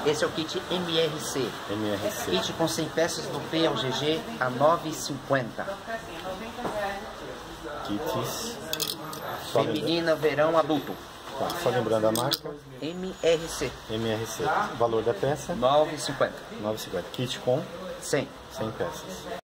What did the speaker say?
Esse é o kit MRC. MRC. Kit com 100 peças do P ao GG a R$ 9,50. Kits. Feminina, verão, adulto. Tá, só lembrando a marca. MRC. MRC. Valor da peça? R$ 9,50. 9,50. Kit com 100. 100 peças.